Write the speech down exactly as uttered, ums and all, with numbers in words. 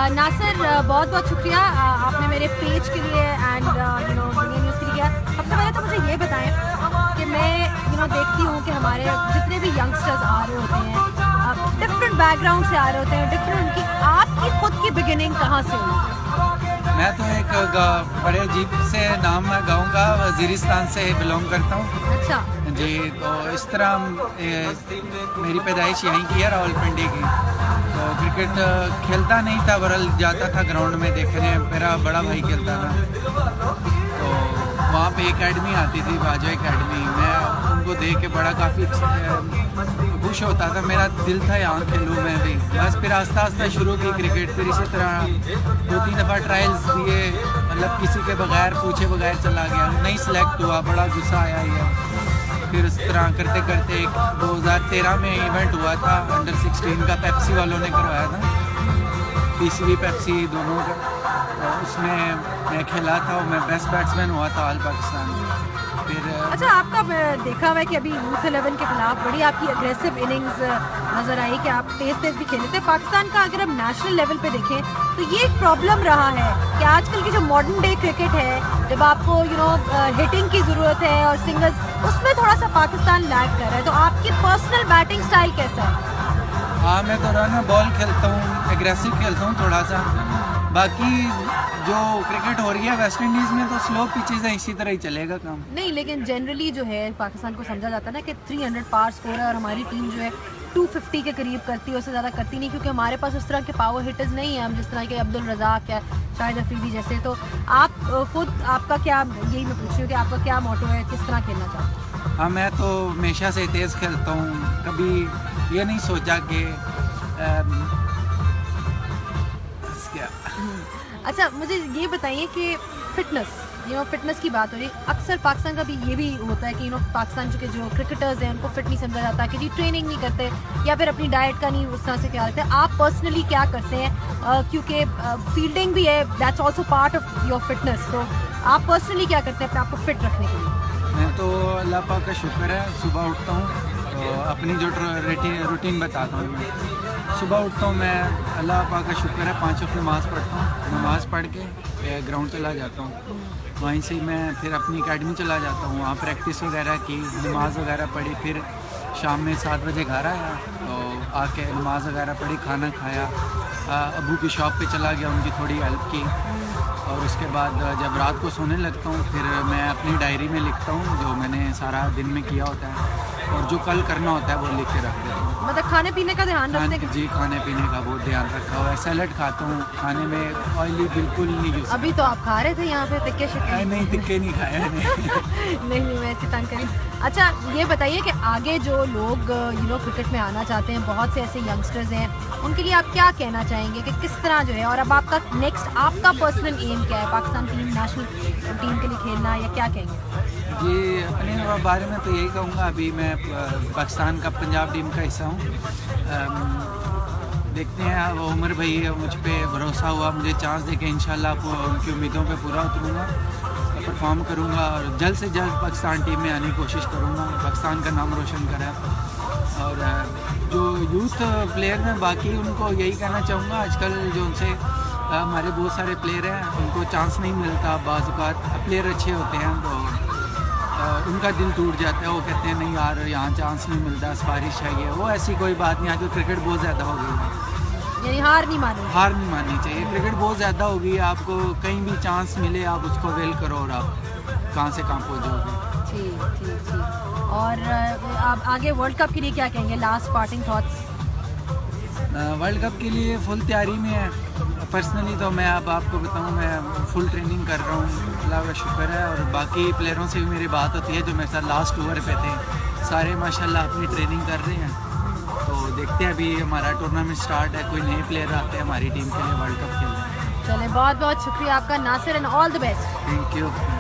नासिर, बहुत बहुत शुक्रिया आपने मेरे पेज के लिए एंड यू नो दुनिया न्यूज़ के लिए किया। सबसे पहले तो मुझे ये बताएं कि मैं यू नो देखती हूँ कि हमारे जितने भी यंगस्टर्स आ रहे होते हैं, डिफरेंट बैकग्राउंड से आ रहे होते हैं, डिफरेंट उनकी आपकी खुद की बिगिनिंग कहाँ से हुई? मैं तो एक बड़े अजीब से नाम है गांव का, वजीरिस्तान से बिलोंग करता हूँ। अच्छा जी, तो इस तरह ए, मेरी पैदाइश यहीं की है, रावलपिंडी की। तो क्रिकेट खेलता नहीं था, बरल जाता था ग्राउंड में देखने, मेरा बड़ा भाई खेलता था। तो वहाँ पे एकेडमी आती थी, बाजो एकेडमी। मैं उनको देख के बड़ा काफ़ी खुश होता था, मेरा दिल था यहाँ खेलूँ मैं भी। बस फिर आस्ता आस्ता शुरू की क्रिकेट। फिर इसी तरह दो तीन दफ़ा ट्रायल्स दिए, मतलब किसी के बगैर पूछे बगैर चला गया, नहीं सिलेक्ट हुआ, बड़ा गुस्सा आया ये। फिर इस तरह करते करते एक दो हज़ार तेरह में इवेंट हुआ था अंडर सिक्सटीन का, पेप्सी वालों ने करवाया था, पीसीबी पेप्सी दोनों का। तो उसमें मैं खेला था और मैं बेस्ट बैट्समैन हुआ था ऑल पाकिस्तान। फिर अच्छा, आपका देखा हुआ है कि अभी यूथ इलेवन के खिलाफ बड़ी आपकी अग्रेसिव इनिंग्स नज़र आई कि आप तेज तेज भी खेले थे। पाकिस्तान का अगर हम नेशनल लेवल पे देखें तो ये एक प्रॉब्लम रहा है कि आजकल की जो मॉडर्न डे क्रिकेट है, जब आपको यू नो हिटिंग की ज़रूरत है और सिंगल्स, उसमें थोड़ा सा पाकिस्तान लैग कर रहा है। तो आपकी पर्सनल बैटिंग स्टाइल कैसा है? हाँ, मैं तो रन बॉल खेलता हूँ, एग्रेसिव खेलता हूँ थोड़ा सा। बाकी जो क्रिकेट हो रही है वेस्ट इंडीज़ में तो स्लो पिचेज है, इसी तरह ही चलेगा काम। नहीं, लेकिन जनरली जो है पाकिस्तान को समझा जाता है ना कि तीन सौ पार स्कोर है और हमारी टीम जो है दो सौ पचास के करीब करती है, उससे ज़्यादा करती नहीं, क्योंकि हमारे पास उस तरह के पावर हिटर्स नहीं है, हम जिस तरह के अब्दुल रज़ाक या शाहिद अफरीदी जैसे। तो आप खुद, आपका क्या, यही मैं पूछ रही हूँ कि आपका क्या मोटो है, किस तरह खेलना चाहते हैं? हाँ, मैं तो हमेशा से तेज़ खेलता हूँ, कभी ये नहीं सोचा कि क्या। अच्छा, मुझे ये बताइए कि फिटनेस, यू नो फिटनेस की बात हो रही है, अक्सर पाकिस्तान का भी ये भी होता है कि यू नो पाकिस्तान के जो क्रिकेटर्स हैं उनको फिट नहीं समझा जाता कि जी ट्रेनिंग नहीं करते या फिर अपनी डाइट का नहीं उस तरह से ख्याल रखते। आप पर्सनली क्या करते हैं? uh, क्योंकि फील्डिंग uh, भी है, that's also part of your fitness. तो आप पर्सनली क्या करते हैं अपने आप को फिट रखने के लिए? मैं तो अल्लाह पाक का शुक्र है, सुबह उठता हूँ तो अपनी जो रूटीन रूटीन बताता हूँ। मैं सुबह उठता हूँ, मैं अल्लाह पाक का शुक्र है पाँच वक्त नमाज़ पढ़ता हूँ, नमाज़ पढ़ के ग्राउंड चला जाता हूँ। वहीं से मैं फिर अपनी एकेडमी चला जाता हूँ, वहाँ प्रैक्टिस वगैरह की, नमाज़ वगैरह पढ़ी। फिर शाम में सात बजे घर आया तो आके नमाज़ वगैरह पढ़ी, खाना खाया, अबू की शॉप पे चला गया, उनकी थोड़ी हेल्प की। और उसके बाद जब रात को सोने लगता हूँ फिर मैं अपनी डायरी में लिखता हूँ जो मैंने सारा दिन में किया होता है और जो कल करना होता है वो लिख के रख देता हूँ। मतलब खाने पीने का ध्यान रखने का? जी, खाने पीने का बहुत ध्यान रखा हुआ है। सैलड खाता हूँ, खाने में ऑयली बिल्कुल नहीं यूज़। अभी तो आप खा रहे थे यहाँ पे तिक्के शिक्के? नहीं, तिक्के नहीं खाए नहीं नहीं, मैं इसे तंग करी। अच्छा, ये बताइए कि आगे जो लोग यू नो क्रिकेट में आना चाहते हैं, बहुत से ऐसे यंगस्टर्स हैं, उनके लिए आप क्या कहना चाहेंगे कि किस तरह जो है, और अब आपका नेक्स्ट आपका पर्सनल एम क्या है? पाकिस्तान टीम, नेशनल टीम के लिए खेलना, या क्या कहेंगे? जी, अपने बारे में तो यही कहूँगा, अभी मैं पाकिस्तान का पंजाब टीम का हिस्सा हूँ। देखते हैं, वो उमर भाई मुझ पर भरोसा हुआ, मुझे चांस देके इंशाल्लाह उनकी उम्मीदों पे पूरा उतरूँगा, परफॉर्म करूँगा और जल्द से जल्द पाकिस्तान टीम में आने की कोशिश करूँगा, पाकिस्तान का नाम रोशन करें। और जो यूथ प्लेयर हैं बाकी, उनको यही कहना चाहूँगा, आजकल जो उनसे हमारे बहुत सारे प्लेयर हैं उनको चांस नहीं मिलता, बाज़ औक़ात प्लेयर अच्छे होते हैं तो उनका दिल टूट जाता है, वो कहते हैं नहीं यार यहाँ चांस नहीं मिलता, सिफारिश है ये वो। ऐसी कोई बात नहीं, आजकल क्रिकेट बहुत ज़्यादा हो गई है, यानी हार नहीं माननी हार नहीं माननी चाहिए। क्रिकेट बहुत ज़्यादा होगी, आपको कहीं भी चांस मिले आप उसको अवेल करो और आप कहाँ से कहाँ पहुँच जाओगे। ठीक ठीक ठीक। और आप आगे वर्ल्ड कप के लिए क्या कहेंगे? Last parting thoughts? World cup के लिए फुल तैयारी में है। पर्सनली तो मैं अब आपको बताऊं, मैं फुल ट्रेनिंग कर रहा हूँ, अल्लाह का शुक्र है। और बाकी प्लेयरों से भी मेरी बात होती है जो मेरे साथ लास्ट ओवर पे थे, सारे माशाल्लाह अपनी ट्रेनिंग कर रहे हैं। तो देखते हैं, अभी हमारा टूर्नामेंट स्टार्ट है, कोई नए प्लेयर आते हैं हमारी टीम के लिए वर्ल्ड कप खेलने। चले, बहुत बहुत शुक्रिया आपका Nasir, and all the best. Thank you.